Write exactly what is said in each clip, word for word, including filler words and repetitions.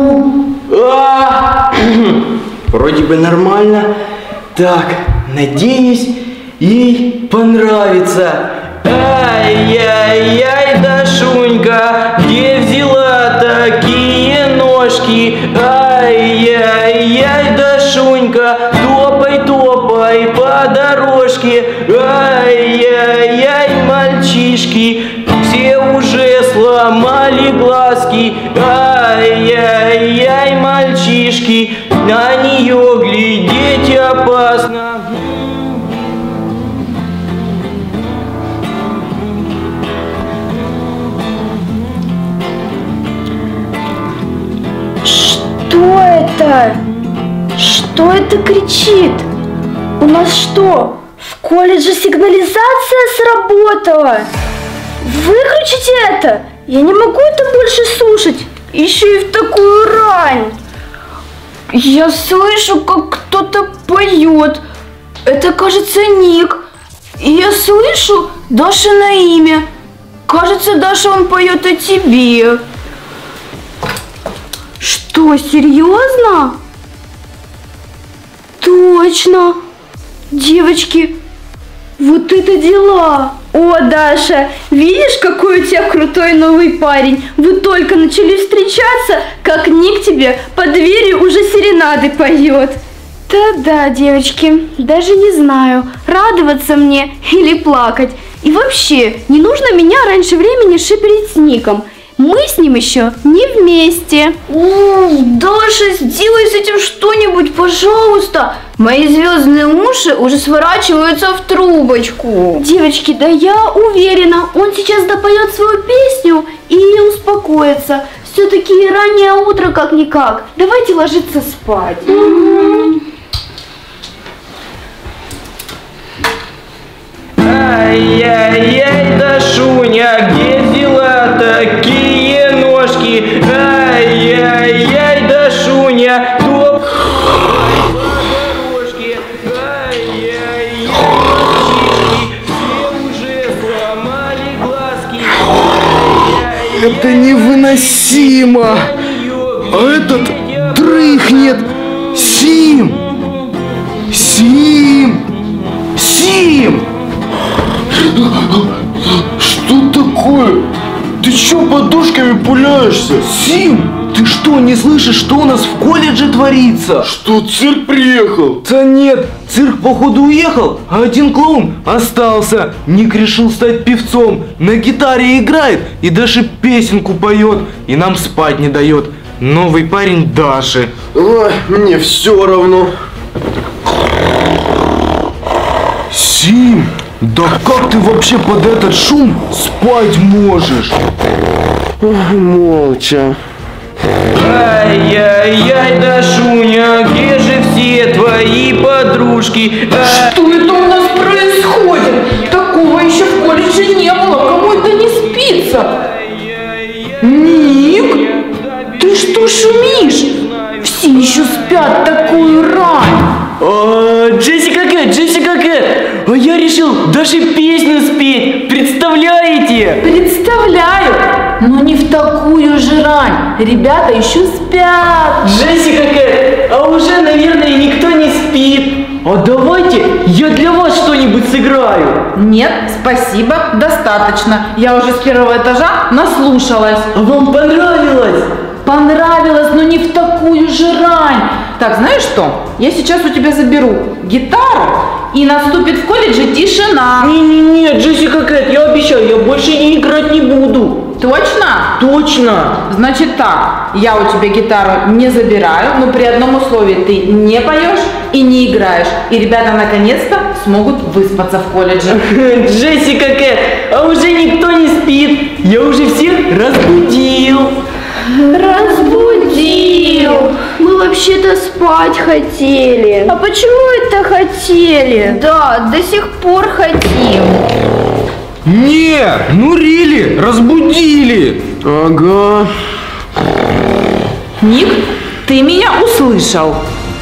Ну, а, вроде бы нормально. Так, надеюсь, ей понравится. Ай-яй-яй, Дашунька, где взяла такие ножки? Ай-яй-яй, Дашунька, топай, топай по дорожке. Ай-яй-яй, мальчишки, все уже сломали глазки. Ай-яй-яй, мальчишки, на нее глядеть опасно. Что это? Что это кричит? У нас что, в колледже сигнализация сработала? Выключите это! Я не могу это больше слушать, еще и в такую рань. Я слышу, как кто-то поет. Это, кажется, Ник. И я слышу Дашино имя. Кажется, Даша, он поет о тебе. Что, серьезно? Точно. Девочки, вот это дела. О, Даша, видишь, какой у тебя крутой новый парень? Вы только начали встречаться, как Ник тебе по двери уже серенады поет. Да-да, девочки, даже не знаю, радоваться мне или плакать. И вообще, не нужно меня раньше времени шиперить с Ником. Мы с ним еще не вместе. О, Даша, сделай с этим что-нибудь, пожалуйста. Мои звездные уши уже сворачиваются в трубочку. Девочки, да я уверена, он сейчас допоет свою песню и успокоится. Все-таки раннее утро как-никак. Давайте ложиться спать. Ай-яй-яй, Дашуня, где взяла такие ножки? Ай-яй-яй, Дашуня, топ по дорожке. Ай-яй-яй, мальчишки, все уже сломали глазки. Ай-яй-яй, это невыносимо! А этот дрыхнет! Сим! Сим! Сим! Что такое? Ты чё подушками пуляешься? Сим, ты что, не слышишь, что у нас в колледже творится? Что, цирк приехал? Да нет, цирк походу уехал, а один клоун остался. Ник решил стать певцом, на гитаре играет и даже песенку поет, и нам спать не дает. Новый парень Даши. Ой, мне все равно. Сим! Да как ты вообще под этот шум спать можешь? Ой, молча. Ай-яй-яй, Дашуня, где же все твои подружки? А... Что это у нас происходит? Такого еще в колледже не было. Кому это не спится? Ник, ты что шумишь? Все еще спят такую рань. А, Джессика Кэт, Джессика Кэт, а я решил даже песню спеть, представляете? Представляю, но не в такую же рань. Ребята еще спят. Джессика Кэт, а уже, наверное, никто не спит. А давайте я для вас что-нибудь сыграю. Нет, спасибо, достаточно. Я уже с первого этажа наслушалась. А вам понравилось? Понравилось, но не в такую же рань. Так, знаешь что? Я сейчас у тебя заберу гитару, и наступит в колледже тишина. Не-не-не, Джессика Кэт, я обещаю, я больше не играть не буду. Точно? Точно. Значит так, я у тебя гитару не забираю, но при одном условии: ты не поешь и не играешь. И ребята наконец-то смогут выспаться в колледже. Джессика Кэт, а уже никто не спит. Я уже всех разбудил. Разбудил. Мы вообще-то спать хотели. А почему это хотели? Да, до сих пор хотим. Не, ну рили, разбудили. Ага. Ник, ты меня услышал?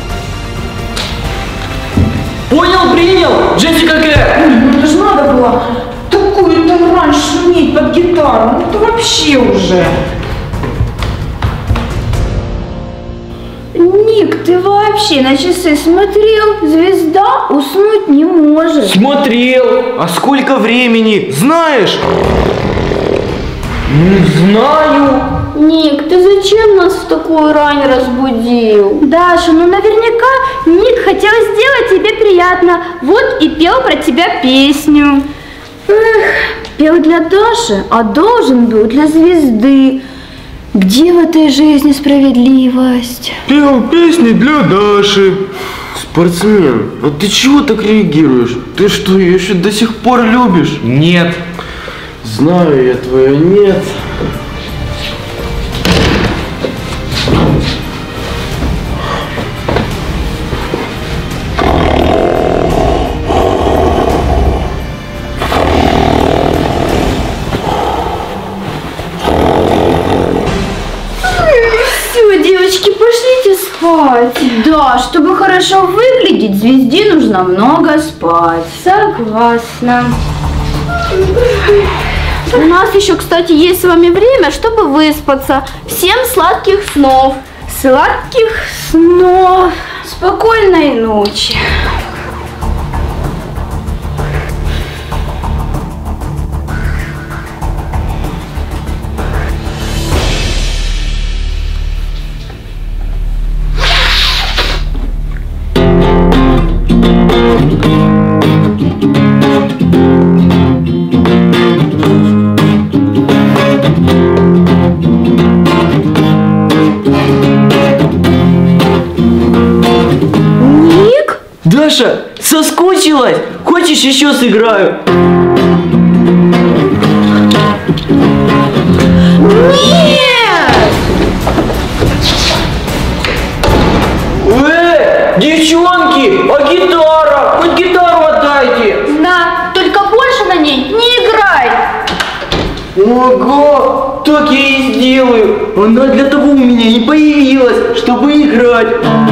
Понял, принял, Джессика Кэт. Ну это же надо было такую-то рань шуметь под гитару. Ну это вообще уже. Ник, ты вообще на часы смотрел? Звезда уснуть не может. Смотрел. А сколько времени? Знаешь? Не знаю. Ник, ты зачем нас в такую рань разбудил? Даша, ну наверняка Ник хотел сделать тебе приятно. Вот и пел про тебя песню. Эх, пел для Даши, а должен был для звезды. Где в этой жизни справедливость? Пел песни для Даши. Спортсмен, а ты чего так реагируешь? Ты что, ее еще до сих пор любишь? Нет. Знаю я твое нет. Все, девочки, пошлите спать. Да, чтобы хорошо выглядеть, звезде нужно много спать. Согласна. У нас еще, кстати, есть с вами время, чтобы выспаться. Всем сладких снов. Сладких снов. Спокойной ночи. Даша, соскучилась? Хочешь, еще сыграю? Нет! Э, девчонки, а гитара? Хоть гитару отдайте. Да, только больше на ней не играй. Ого, так я и сделаю. Она для того у меня и появилась, чтобы играть.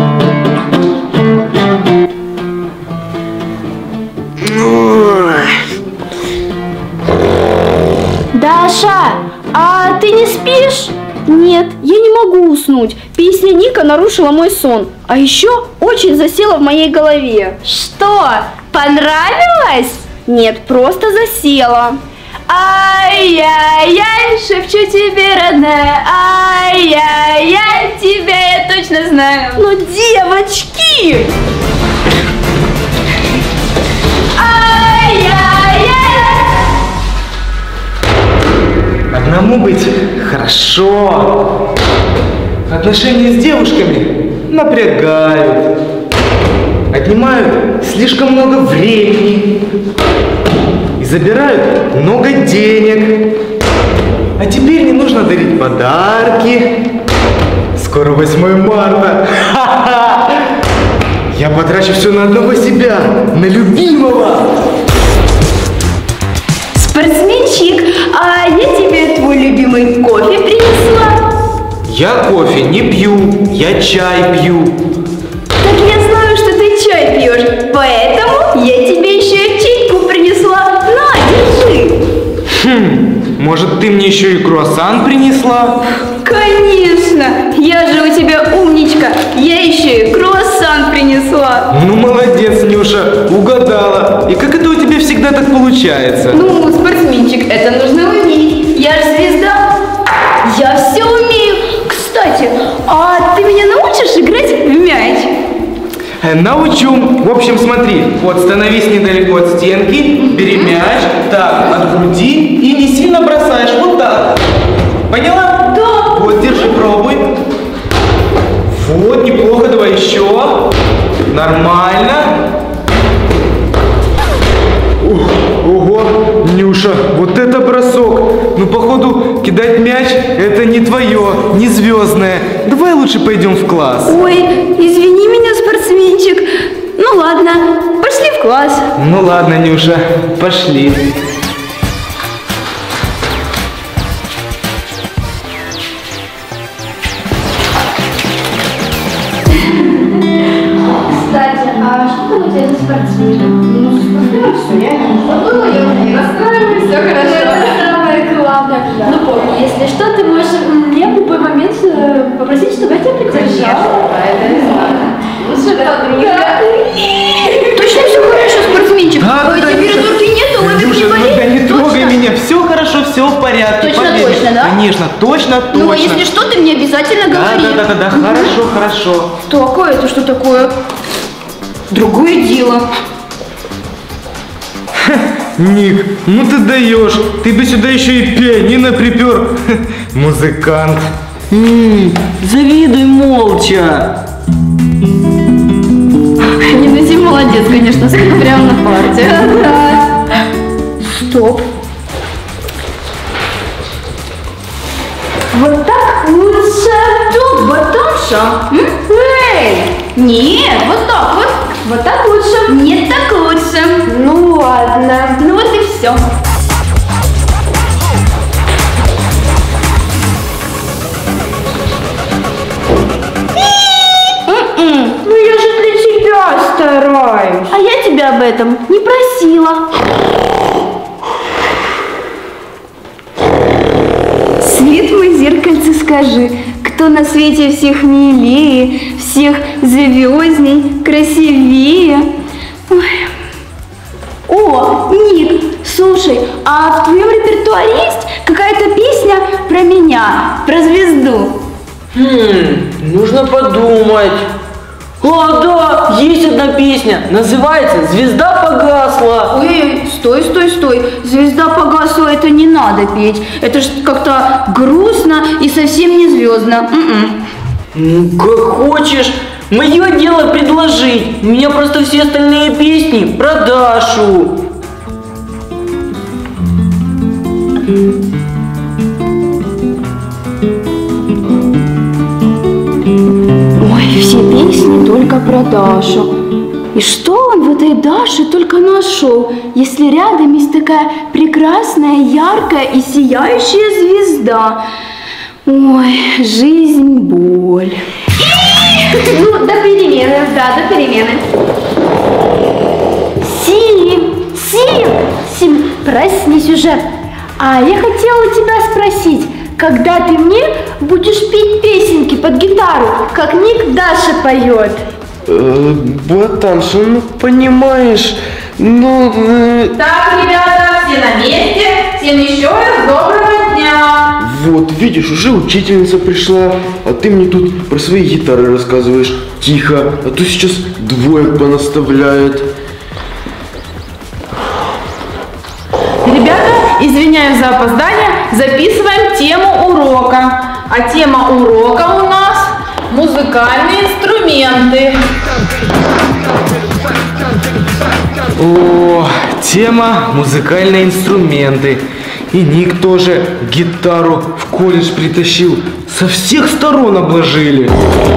Даша, а ты не спишь? Нет, я не могу уснуть. Песня Ника нарушила мой сон. А еще очень засела в моей голове. Что, понравилось? Нет, просто засела. Ай-яй-яй, шепчу тебе, родная. Ай-яй-яй, тебя я точно знаю. Ну, девочки! Одному быть хорошо. Отношения с девушками напрягают. Отнимают слишком много времени. И забирают много денег. А теперь не нужно дарить подарки. Скоро восьмое марта. Ха-ха! Я потрачу все на одного себя, на любимого. Спортсменчик, а я тебе твой любимый кофе принесла. Я кофе не пью, я чай пью. Так я знаю, что ты чай пьешь, поэтому я тебе еще и чайку принесла. На, держи. Хм, может, ты мне еще и круассан принесла? Конечно, я же у тебя умничка, я еще и круассан принесла. Ну, молодец, Нюша, угадала. И как это у тебя всегда так получается? Ну, спортсменчик, это нужно уметь. Я же звезда. Я все умею. Кстати, а ты меня научишь играть в мяч? Э, Научу. В общем, смотри, вот становись недалеко от стенки, бери мяч, так, от груди и не сильно бросаешь, вот так. Поняла? Да. Вот, держи, пробуй. Вот, неплохо, давай еще. Нормально. Ух, ого, Нюша, вот это бросок. Ну, походу, кидать мяч это не твое, не звездное. Давай лучше пойдем в класс. Ой, извини меня, спортсменчик. Ну ладно, пошли в класс. Ну ладно, Нюша, пошли. Кстати, а что там у тебя за спортсмен? Ну, со спортсменом все, я не забыла, я уже не расстраиваюсь, все хорошо. Это самое главное. Ну помни, если что, ты можешь мне в любой момент э, попросить, чтобы я тебя поддержала. Лучше подруга. Точно все хорошо, спортсменчик. Да, Ой, да, температурки нету, ой, Илюша, не ну болит. да не трогай Точно? меня, все хорошо, все в порядке. Точно, поверь. точно, да? Конечно, точно, точно. Ну, если что, ты мне обязательно Да, говори. да, да, да, да, хорошо, хорошо. Так, а это что такое? Другое дело. Ник, ну ты даешь, ты бы сюда еще и пианино припер. Музыкант. М, завидуй молча. Не, ну Зим молодец, конечно, спит прямо на парте. Да. Стоп. Вот так лучше. Тут, батонша. Эй! Нет, вот так вот. Вот так лучше. Нет, так лучше. Ну ладно. Ну вот и все. Ну я же для тебя стараюсь. А я тебя об этом не просила. Свет мой зеркальце, скажи, кто на свете всех милее, всех звездней, красивее. Ой. О, Ник, слушай, а в твоем репертуаре есть какая-то песня про меня, про звезду? Хм, нужно подумать. О, да, есть одна песня, называется «Звезда погасла». Ой, стой, стой, стой. Звезда погасла, это не надо петь. Это ж как-то грустно и совсем не звездно. М-м. Ну, как хочешь. Мое дело предложить. У меня просто все остальные песни про Дашу. Ой, все песни только про Дашу. И что он в этой Даше только нашел, если рядом есть такая прекрасная, яркая и сияющая звезда? Ой, жизнь, боль. Ну, до перемены, да, до перемены. Сим, Сим, Сим, проснись уже. А я хотела тебя спросить, когда ты мне будешь петь песенки под гитару, как Ник Даша поет? Э, Ботанша, ну понимаешь, ну... э, Так, ребята, все на месте. Всем еще раз доброго дня. Вот, видишь, уже учительница пришла, а ты мне тут про свои гитары рассказываешь. Тихо, а то сейчас двоек понаставляет. Ребята, извиняюсь за опоздание, записываем тему урока. А тема урока у нас музыкальные инструменты. О, тема «Музыкальные инструменты». И Ник тоже гитару в колледж притащил. Со всех сторон обложили.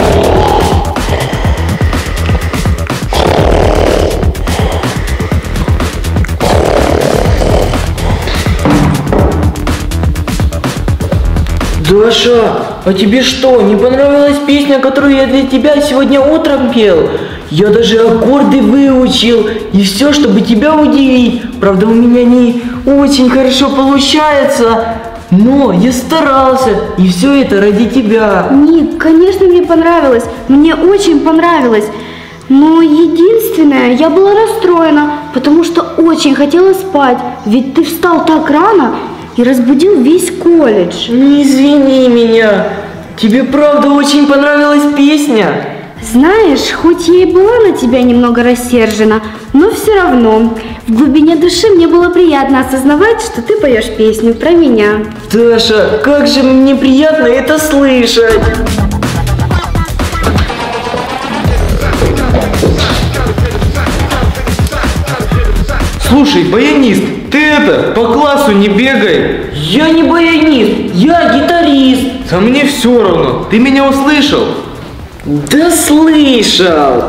Даша, а тебе что, не понравилась песня, которую я для тебя сегодня утром пел? Я даже аккорды выучил, и все, чтобы тебя удивить. Правда, у меня не очень хорошо получается, но я старался, и все это ради тебя. Ник, конечно, мне понравилось, мне очень понравилось. Но единственное, я была расстроена, потому что очень хотела спать, ведь ты встал так рано и разбудил весь колледж. Не извини меня, тебе правда очень понравилась песня? Знаешь, хоть я и была на тебя немного рассержена, но все равно в глубине души мне было приятно осознавать, что ты поешь песню про меня. Даша, как же мне приятно это слышать. Слушай, баянист, ты это, по классу не бегай. Я не баянист, я гитарист. А мне все равно, ты меня услышал? Да слышал.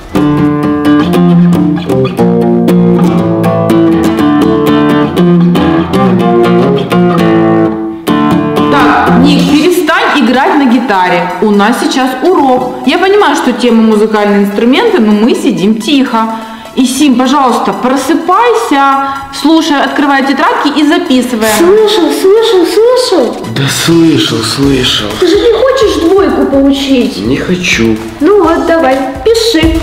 Так, Ник, перестань играть на гитаре. У нас сейчас урок. Я понимаю, что тема музыкальные инструменты, но мы сидим тихо. И, Сим, пожалуйста, просыпайся, слушай, открывай тетрадки и записывай. Слышал, слышал, слышал. Да слышал, слышал. Ты же не хочешь двойку получить? Не хочу. Ну вот, давай, пиши.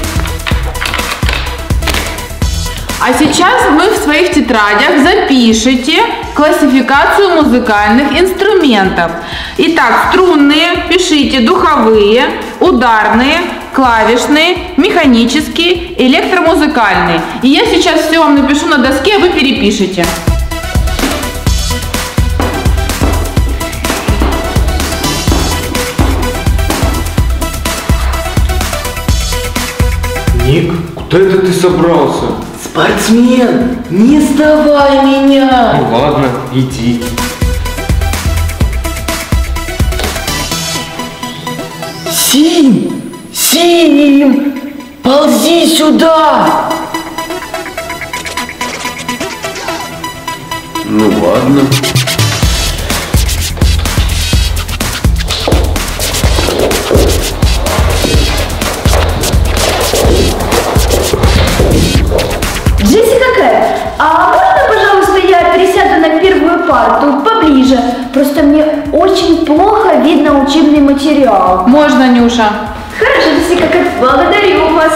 А сейчас вы в своих тетрадях запишите классификацию музыкальных инструментов. Итак, струнные пишите духовые, ударные, клавишные, механические, электромузыкальные. И я сейчас все вам напишу на доске, а вы перепишите. Ник, куда это ты собрался? Спортсмен, не сдавай меня! Ну ладно, иди. Сим! Сим! Ползи сюда! Ну ладно. Джессика Кэт, а можно, пожалуйста, я пересяду на первую парту поближе? Просто мне очень плохо видно учебный материал. Можно, Нюша. Хорошо, Джессика Кэт, благодарю вас.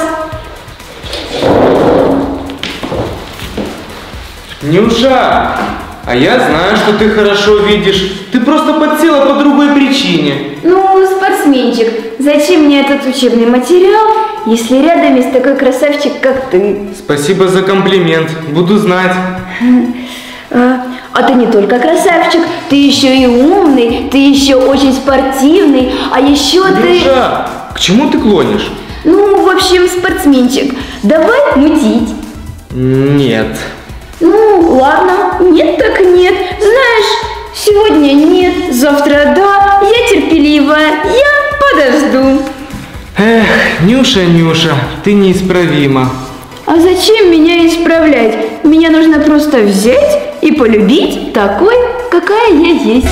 Нюша, а я знаю, что ты хорошо видишь. Ты просто подсела по другой причине. Ну, спортсменчик, зачем мне этот учебный материал, если рядом есть такой красавчик, как ты? Спасибо за комплимент. Буду знать. А, а ты не только красавчик, ты еще и умный, ты еще очень спортивный, а еще ты... Нюша, к чему ты клонишь? Ну, в общем, спортсменчик, давай мутить. Нет. Ну, ладно, нет так нет. Знаешь, сегодня нет, завтра да, я терпеливая, я подожду. Эх, Нюша, Нюша, ты неисправима. А зачем меня исправлять? Меня нужно просто взять и полюбить такой, какая я есть.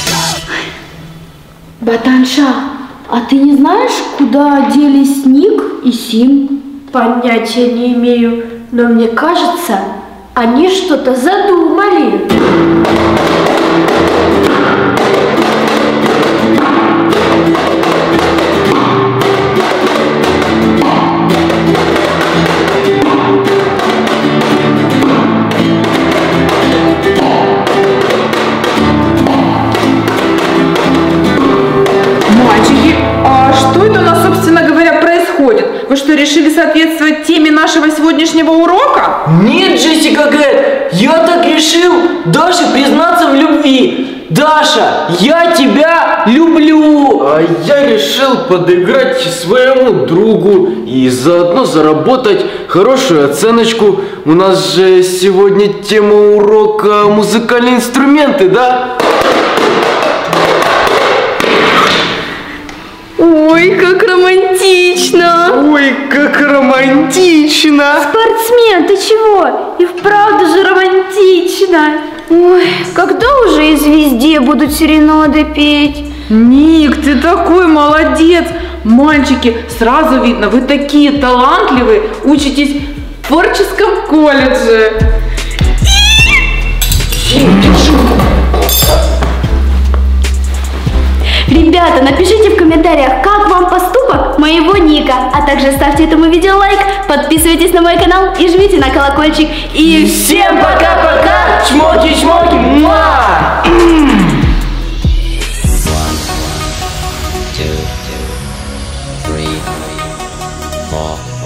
Ботанша, а ты не знаешь, куда делись Ник и Сим? Понятия не имею, но мне кажется, они что-то задумали. Мальчики, а что это у нас, собственно говоря, происходит? Вы что, решили соответствовать теме нашего сегодняшнего урока? Нет, Джессика Кэт, я так решил Даше признаться в любви. Даша, я тебя люблю. А я решил подыграть своему другу и заодно заработать хорошую оценочку. У нас же сегодня тема урока музыкальные инструменты, да? Ой, как романтично! Ой, как романтично! Спортсмен, ты чего? И вправду же романтично! Ой, когда уже из везде будут серенады петь? Ник, ты такой молодец! Мальчики, сразу видно, вы такие талантливые, учитесь в творческом колледже. Ребята, напишите в комментариях, как вам поступок моего Ника, а также ставьте этому видео лайк, подписывайтесь на мой канал и жмите на колокольчик. И Всем пока-пока, чмоки-чмоки, муа! two, three, four.